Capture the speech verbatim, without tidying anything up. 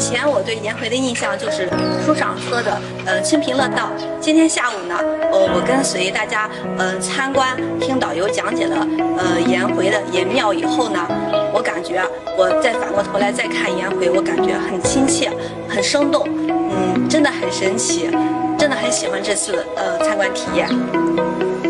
前我对颜回的印象就是书上说的，呃，清平乐道。今天下午呢，呃，我跟随大家，呃，参观听导游讲解了，呃，颜回的颜庙以后呢，我感觉我再反过头来再看颜回，我感觉很亲切，很生动，嗯，真的很神奇，真的很喜欢这次呃参观体验。